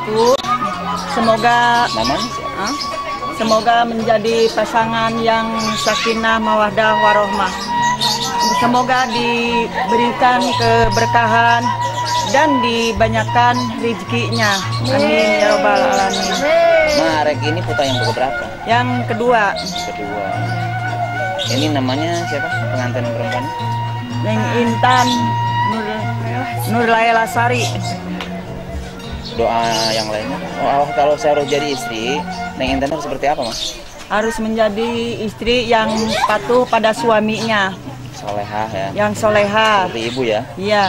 wabarakatuh. Semoga semoga menjadi pasangan yang sakinah mawaddah warohmah. Semoga diberikan keberkahan dan dibanyakan rezekinya. Amin ya robbal alamin. Nah, Reki ini putra yang keberapa? Yang kedua. Ini namanya siapa pengantin perempuan? Neng Intan Nurlaila Sari. Doa yang lainnya? Kalau saya harus jadi istri, Neng Intan harus seperti apa, Mas? Harus menjadi istri yang patuh pada suaminya. Solehah ya. Yang solehah. Seperti ibu ya. Iya.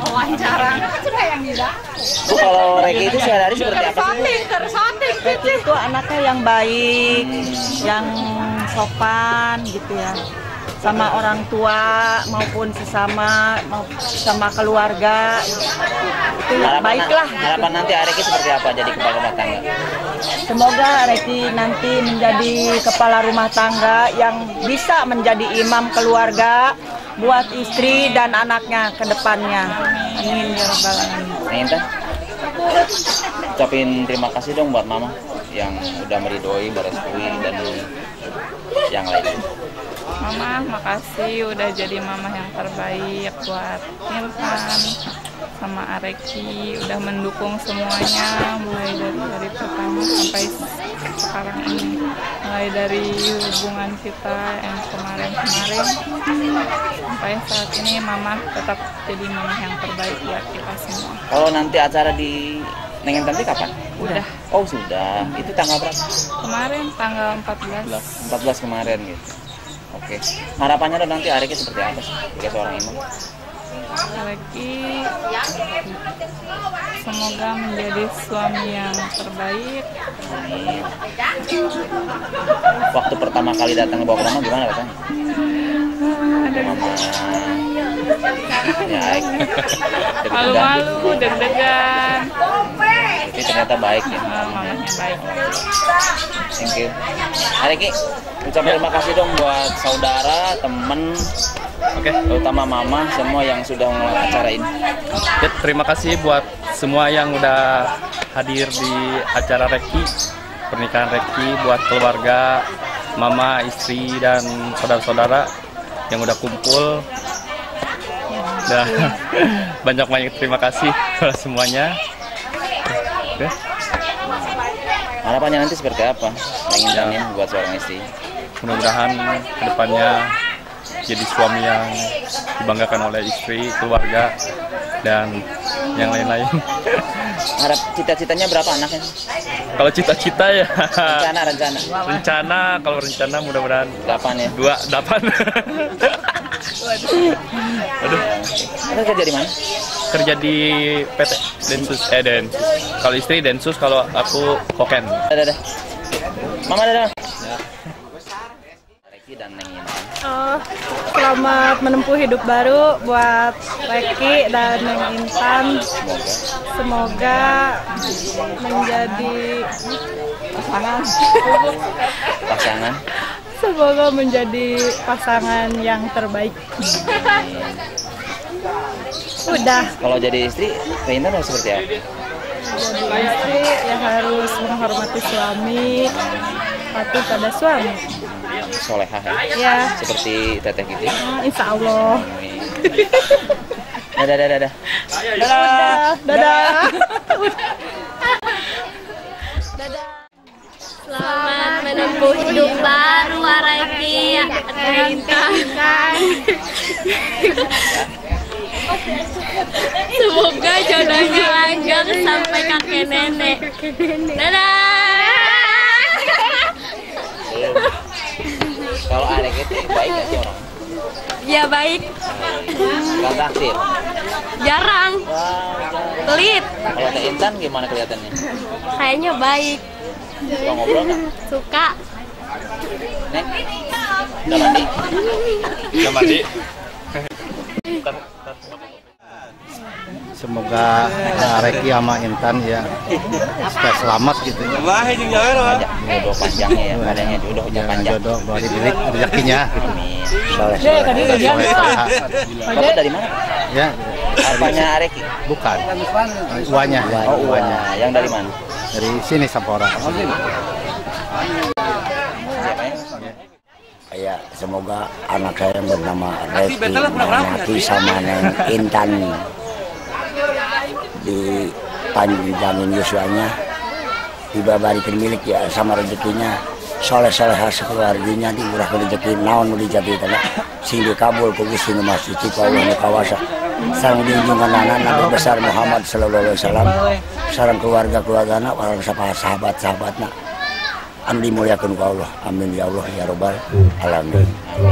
Bu, kalau Reki itu sehari-hari seperti apa sih? Reki itu anaknya yang baik, yang sopan gitu ya. Sama orang tua maupun sesama sama keluarga. Itu baiklah. Harapan nanti Reki seperti apa jadi kepala rumah tangga? Semoga Reki nanti menjadi kepala rumah tangga yang bisa menjadi imam keluarga buat istri dan anaknya ke depannya. Amin ya rabbal alamin. Intan, ucapin terima kasih dong buat Mama yang udah meridoi, merestui dan yang lain. Mama, makasih udah jadi mama yang terbaik buat Intan sama Areki, udah mendukung semuanya mulai dari pertama sampai sekarang ini, mulai dari hubungan kita yang kemarin-kemarin sampai saat ini. Mama tetap jadi mama yang terbaik buat kita semua. Kalau nanti acara di Neng Intan kapan? Udah. Oh sudah. Itu tanggal berapa? Kemarin tanggal 14. 14 kemarin gitu. Oke. Harapannya dong nanti Areki seperti apa sih sebagai seorang imam? Areki semoga menjadi suami yang terbaik. Amin. Waktu pertama kali datang ke Bawah Mama gimana rasanya? Mama ya, malu-malu, deg-degan. Tapi ternyata baik ya. Mamanya baik. Thank you. Areki, ucapin terima kasih dong buat saudara, temen, terutama Mama, semua yang sudah mengawal acara ini. Terima kasih buat semua yang udah hadir di acara Reki, pernikahan Reki, buat keluarga, Mama, istri, dan saudara-saudara yang udah kumpul. Dan banyak-banyak terima kasih kepada semuanya. Oke. Harapannya nanti seperti apa? Pengen buat seorang istri. Mudah-mudahan kedepannya jadi suami yang dibanggakan oleh istri, keluarga, dan yang lain-lain. Harap cita-citanya berapa anaknya? Kalau cita-cita ya rencana rencana mudah-mudahan 8 ya. 8. Aduh. Anda kerja di mana? Kerja di PT Densus. Kalau istri Densus, kalau aku Koken. Dadah. Mama dadah. Reki dan Neng Intan. Selamat menempuh hidup baru buat Reki dan Neng Intan. Semoga menjadi pasangan. Semoga menjadi pasangan yang terbaik. Udah. Kalau jadi istri, Neng Intan harus seperti apa? Jadi istri ya harus menghormati suami, patuh pada suami. Solehah ya? Ya. Seperti teteh gitu. Insya Allah. Dadah. Dadah. Selamat menempuh hidup baru Areki dan Intan. Semoga jodohnya langgeng sampai kakek nenek. Dadah. Kalau Areki itu baik nggak sih orang? Ya baik. Gak taksir? Jarang. Pelit. Kalau Teh Intan gimana kelihatannya? Kayaknya baik. Suka ngobrol nggak? Suka. Nek? Udah mandi? Udah mandi. Semoga Reki sama Intan ya supaya selamat gitu ya. Jodoh panjangnya ya, adanya jodohnya panjang. Jodoh dari rezekinya. Amin. Soleh. Bapak dari mana? Ya, Apanya Areki? Bukan. Uanya. Oh, Uanya. Yang dari mana? Dari sini Sampora. Siapa ya? Ya, semoga anak saya yang bernama Reki nanti sama Neng Intan dipanjangin usianya, dibabarikan milik ya sama rezekinya, soleh-soleh sekeluarganya, dimurahkan rezeki naon dijadi tanah sing dikabul ku Gusti Nu Maha Suci ku Allah nu kawasa. Sareng junjungan anak Nabi besar Muhammad sallallahu alaihi wasallam, sareng keluarga-keluargana, orang sahabat-sahabatna anu dimuliakeun ku Allah. Amin ya Allah ya rabbal alamin.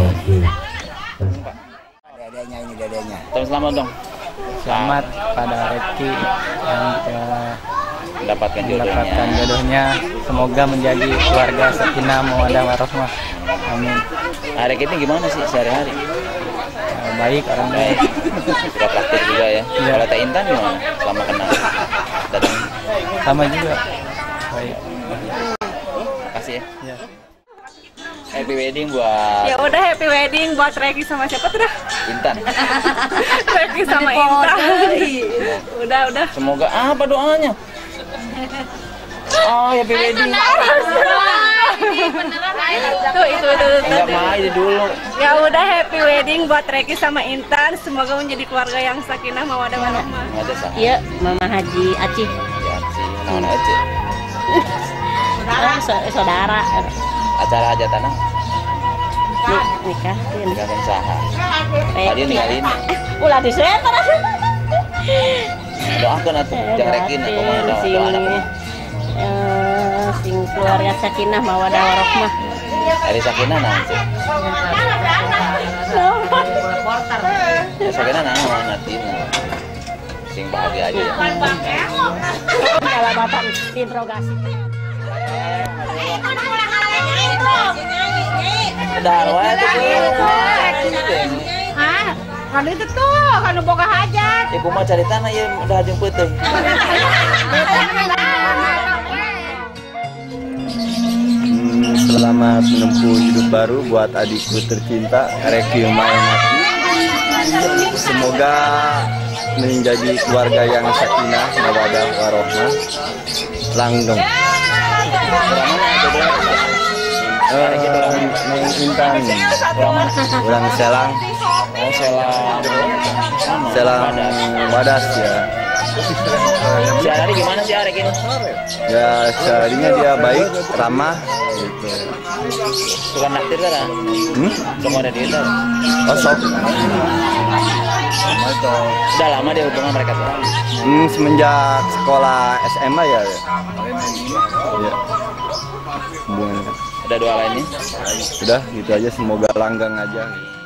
Dedenya ini dedenya. Selamat dong. Selamat pada Reki yang telah mendapatkan jodohnya. Semoga menjadi keluarga sakinah mawaddah warahmah. Amin. Reki ini gimana sih sehari-hari? Baik, orang baik. Sudah praktik juga ya. Kalau Teh Intan gimana? Selama kenal datang? Sama juga. Baik. Makasih ya. Happy wedding buat. Ya udah happy wedding buat Reki sama siapa tuh dah? Intan. Reki sama Intan. Udah. Semoga apa doanya? Oh, happy wedding. Tuh itu. Enggak main dulu. Ya udah happy wedding buat Reki sama Intan. Semoga menjadi keluarga yang sakinah mawaddah warahmah. Ada sah. Iya, Mama Haji Acih. Ya, Acih. Naon Acih? Saudara. Acara aja tanah. Nikah. Nikahin saha. Tadi ninggalin. Ulah di sana. Doakan atuh jeung Reki na kumaha doa anak. Sing keluarga sakinah mawaddah warahmah. Dari sakinah naon sih? Sakinah naon artinya? Sing bahagia aja ya. Kalau Bapak interogasi. Udah wae tuh. Hah? Kan itu tuh, kan boga hajat. Ya kumaha caritana ieu udah jeung peuting. Selamat menempuh hidup baru buat adikku tercinta Reki Umayanati. Semoga menjadi keluarga yang sakinah mawaddah warahmah. Langgeng. Intan, orang Selang. Oh, Selang Wadas ya. Si Ari gimana sih Ari ini? Ya, seharinya dia baik, ramah gitu. Suka naktir kan? Suka ada dia kan? Oh, sok. Udah lama dia hubungan mereka tuh? Semenjak sekolah SMA ya. Iya. Hubungan. Ada dua lainnya? Udah, gitu aja, semoga langgeng aja.